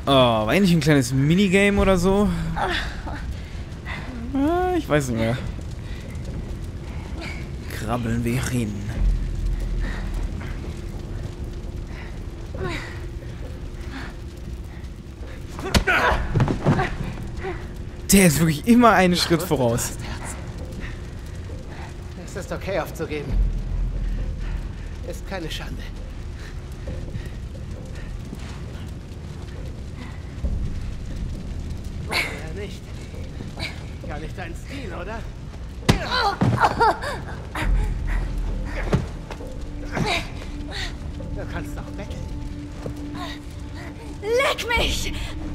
Oh, war eigentlich ein kleines Minigame oder so? Ich weiß nicht mehr. Krabbeln wir hin. Der ist wirklich immer einen Schritt voraus. Es ist okay aufzugeben. Ist keine Schande. Ja, nicht. Gar nicht dein Stil, oder? Du kannst doch betteln. Leck mich!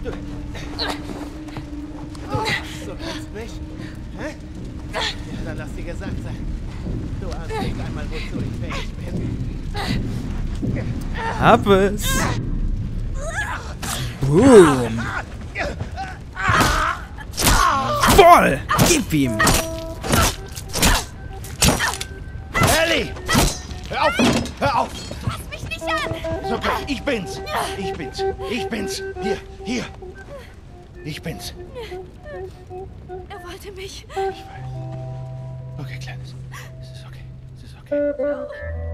Du kennst mich? Hä? Ja, dann lass dir gesagt sein. Du ahnst nicht einmal, wozu ich fähig bin. Hab es. Boom. Voll. Gib ihm. Ellie! Hör auf! Hör auf! Fass mich nicht an! Ist okay, ich bin's! Ich bin's! Ich bin's! Hier! Ich bin's! Er wollte mich. Ich weiß. Okay, Kleines. Es ist okay. Es ist okay. Es ist okay.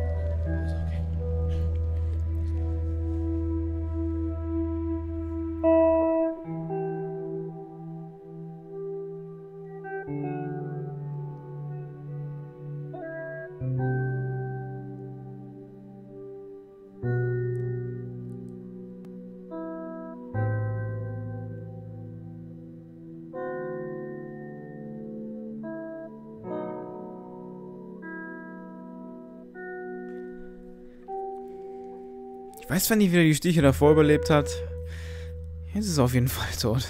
Ich weiß zwar nicht, wie er die Stiche davor überlebt hat. Jetzt ist er auf jeden Fall tot.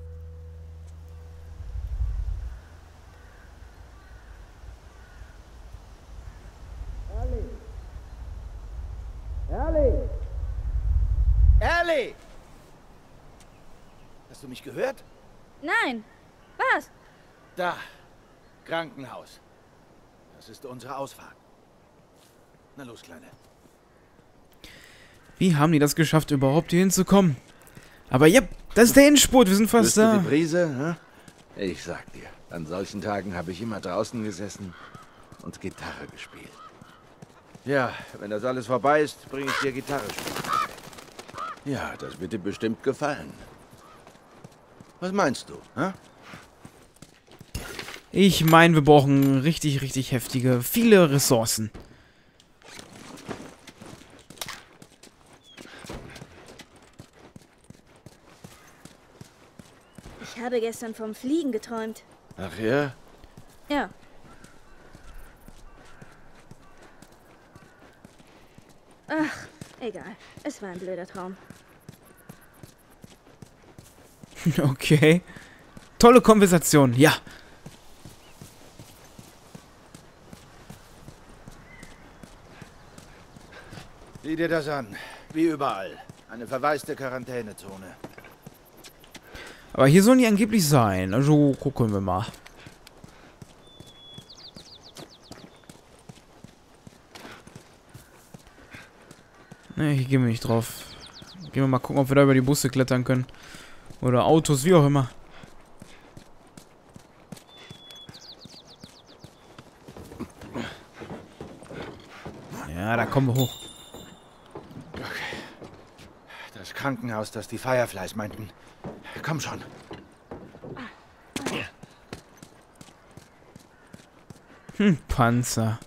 Ellie! Hast du mich gehört? Nein. Was? Da. Krankenhaus. Das ist unsere Ausfahrt. Na los, Kleine. Wie haben die das geschafft, überhaupt hier hinzukommen? Aber ja, das ist der Endspurt. Wir sind fast Spürst du da. die Brise? Hä? Ich sag dir, an solchen Tagen habe ich immer draußen gesessen und Gitarre gespielt. Ja, wenn das alles vorbei ist, bringe ich dir Gitarre spielen. Ja, das wird dir bestimmt gefallen. Was meinst du? Hä? Ich meine, wir brauchen richtig, richtig heftige, viele Ressourcen. Ich habe gestern vom Fliegen geträumt. Ach ja? Ja. Ach, egal. Es war ein blöder Traum. Okay. Tolle Konversation, ja. Sieh dir das an. Wie überall. Eine verwaiste Quarantänezone. Aber hier sollen die angeblich sein. Also gucken wir mal. Ne, hier gehen wir nicht drauf. Gehen wir mal gucken, ob wir da über die Busse klettern können. Oder Autos, wie auch immer. Ja, da kommen wir hoch. Okay. Das Krankenhaus, das die Fireflies meinten. Komm schon. Panzer.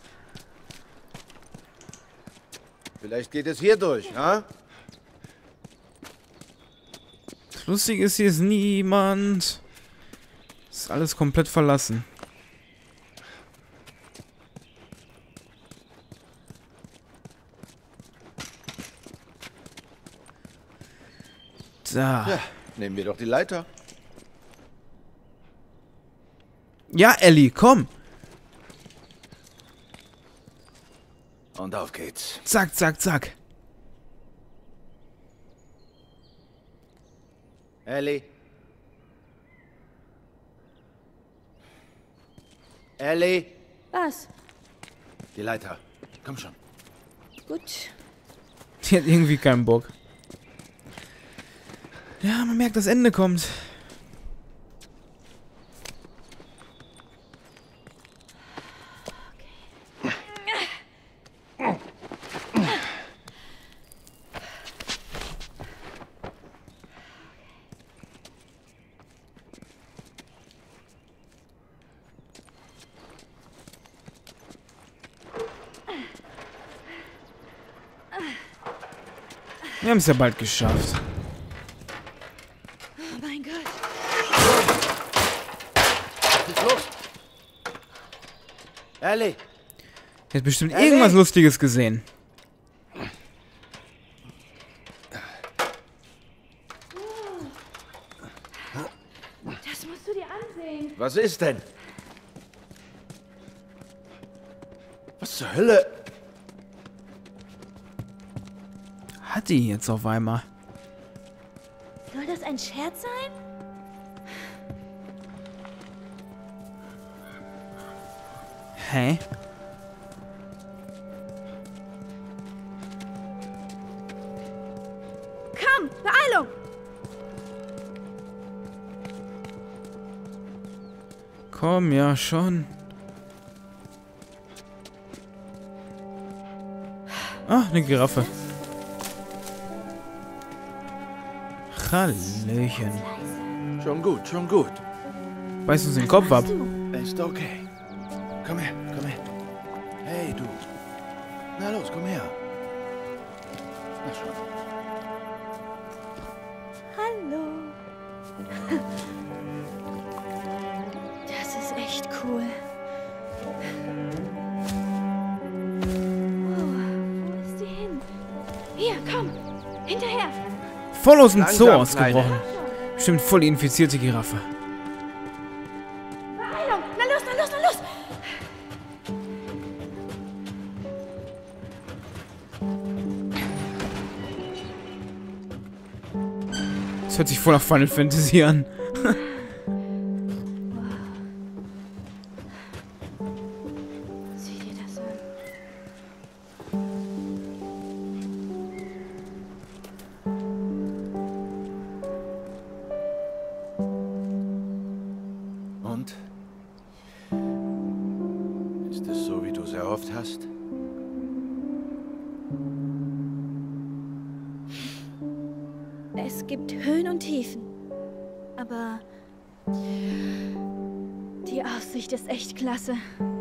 Vielleicht geht es hier durch, ha? Das Lustige ist, hier ist niemand. Ist alles komplett verlassen. Da. Ja, nehmen wir doch die Leiter. Ja, Ellie, komm. Und auf geht's. Zack, zack, zack. Ellie? Ellie? Was? Die Leiter. Komm schon. Gut. Die hat irgendwie keinen Bock. Ja, man merkt, das Ende kommt. Wir haben es ja bald geschafft. Oh mein Gott. Was ist los? Ellie! Er hat bestimmt irgendwas Lustiges gesehen. Das musst du dir ansehen. Was ist denn? Was zur Hölle? Hat die jetzt auf einmal? Soll das ein Scherz sein? Hä? Komm, Beeilung! Komm, ja schon. Ah, eine Giraffe. Hallöchen. Schon gut, schon gut. Beißt uns den Kopf ab. Ist okay. Komm her, komm her. Hey, du. Na los, komm her. Na schon. Hallo. Das ist echt cool. Oh, wo ist sie hin? Hier, komm. Hinterher. Voll aus dem Zoo Langsam, ausgebrochen. Bestimmt voll die infizierte Giraffe. Beeilung. Na los, na los, na los. Das hört sich voll nach Final Fantasy an. Sieh dir das an. Und? Ist es so, wie du es erhofft hast? Es gibt Höhen und Tiefen. Aber die Aussicht ist echt klasse.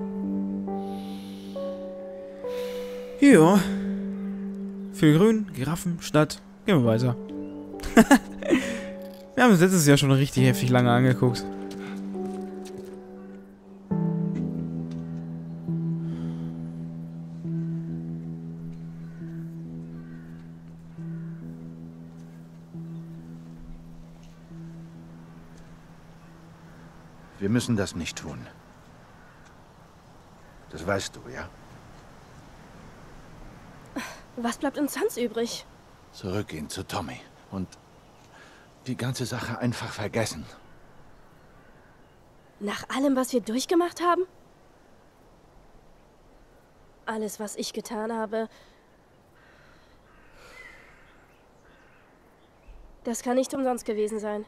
Ja. Viel Grün, Giraffen, Stadt. Gehen wir weiter. Wir haben uns letztes Jahr schon richtig heftig lange angeguckt. Wir müssen das nicht tun. Das weißt du, ja? Was bleibt uns sonst übrig? Zurückgehen zu Tommy und die ganze Sache einfach vergessen. Nach allem, was wir durchgemacht haben? Alles, was ich getan habe. Das kann nicht umsonst gewesen sein.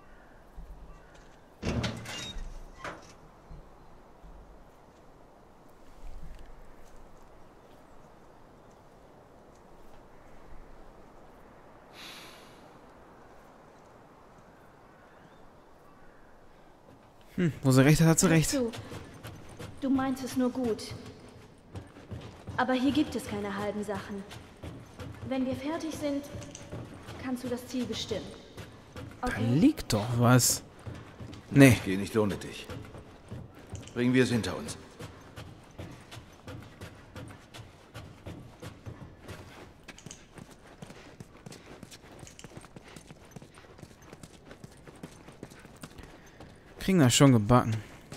Wo sie recht hat, hat sie recht. Du meinst es nur gut. Aber hier gibt es keine halben Sachen. Wenn wir fertig sind, kannst du das Ziel bestimmen. Da Okay? liegt doch was. Nee. Geh nicht ohne dich. Bringen wir es hinter uns. Kriegen das schon gebacken.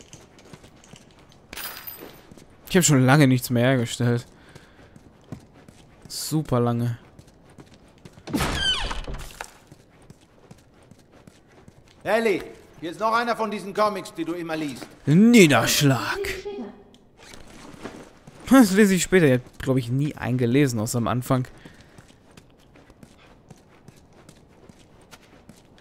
Ich habe schon lange nichts mehr hergestellt. Super lange. Ellie, hier ist noch einer von diesen Comics, die du immer liest. Niederschlag. Das lese ich später. Ich habe, glaube ich, nie einen gelesen, außer am Anfang.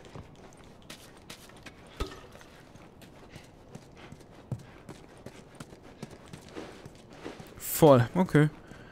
voll. Okay.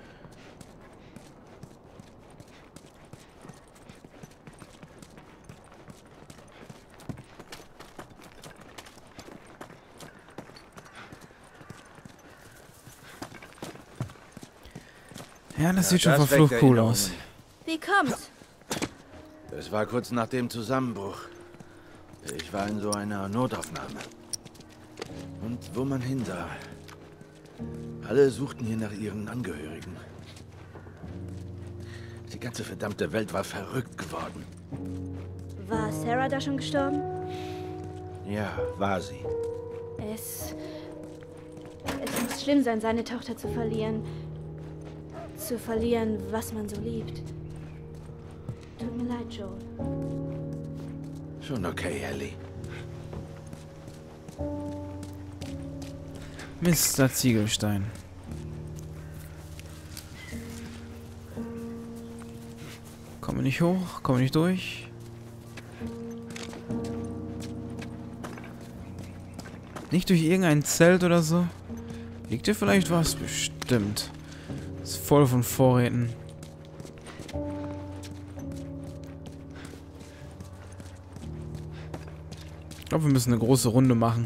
Ja, das sieht schon das verflucht weckt cool Erinnerungen. aus. Wie kommt's? Es war kurz nach dem Zusammenbruch. Ich war in so einer Notaufnahme. Und wo man hinsah, alle suchten hier nach ihren Angehörigen. Die ganze verdammte Welt war verrückt geworden. War Sarah da schon gestorben? Ja, war sie. Es muss schlimm sein, seine Tochter zu verlieren. Zu verlieren, was man so liebt. Tut mir leid, Joel. Schon okay, Ellie. Mr. Ziegelstein. Kommen wir nicht hoch? Kommen wir nicht durch? Nicht durch irgendein Zelt oder so? Liegt hier vielleicht was? Bestimmt. Ist voll von Vorräten. Ich glaube, wir müssen eine große Runde machen.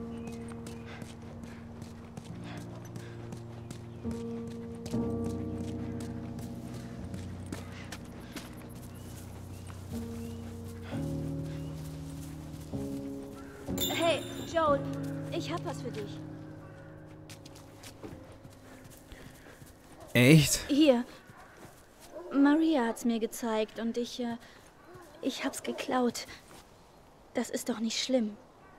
Hey, Joel, ich hab was für dich. Echt? Hier. Maria hat's mir gezeigt und ich hab's geklaut. Das ist doch nicht schlimm.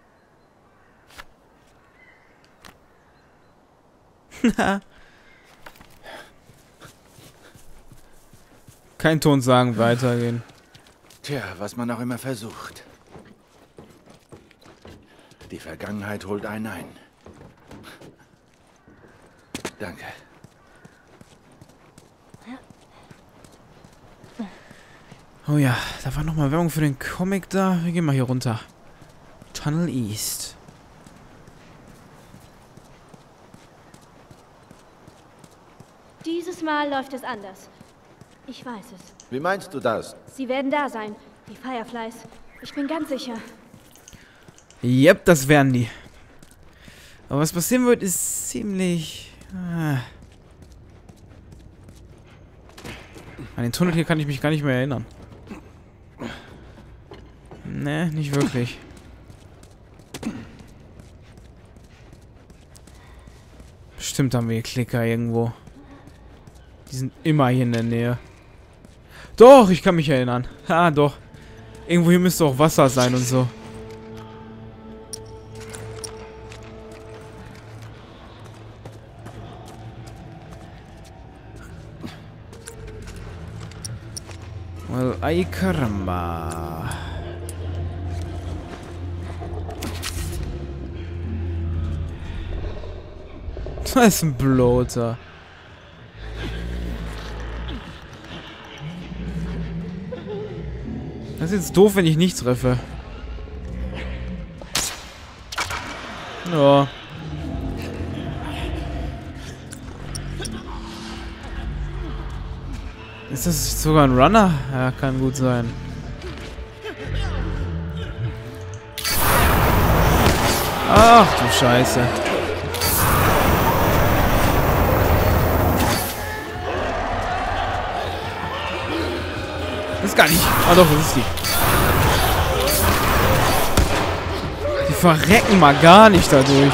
Kein Ton sagen, weitergehen. Tja, was man auch immer versucht. Die Vergangenheit holt einen ein. Danke. Oh ja, da war nochmal Werbung für den Comic da. Wir gehen mal hier runter. Tunnel East. Dieses Mal läuft es anders. Ich weiß es. Wie meinst du das? Sie werden da sein. Die Fireflies. Ich bin ganz sicher. Yep, das werden die. Aber was passieren wird, ist ziemlich... An den Tunnel hier kann ich mich gar nicht mehr erinnern. Ne, nicht wirklich. Bestimmt haben wir hier Klicker irgendwo. Die sind immer hier in der Nähe. Doch, ich kann mich erinnern. Ah, doch. Irgendwo hier müsste auch Wasser sein und so. Well, ay caramba. Das ist ein Bloter. Das ist jetzt doof, wenn ich nichts treffe. Ja. Ist das sogar ein Runner? Ja, kann gut sein. Ach du Scheiße. Das ist gar nicht. Ah doch, das ist die. Die verrecken mal gar nicht dadurch.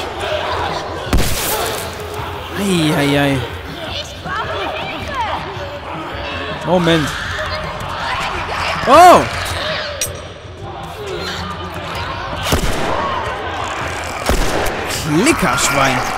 Eieiei. Moment. Oh! Klickerschwein.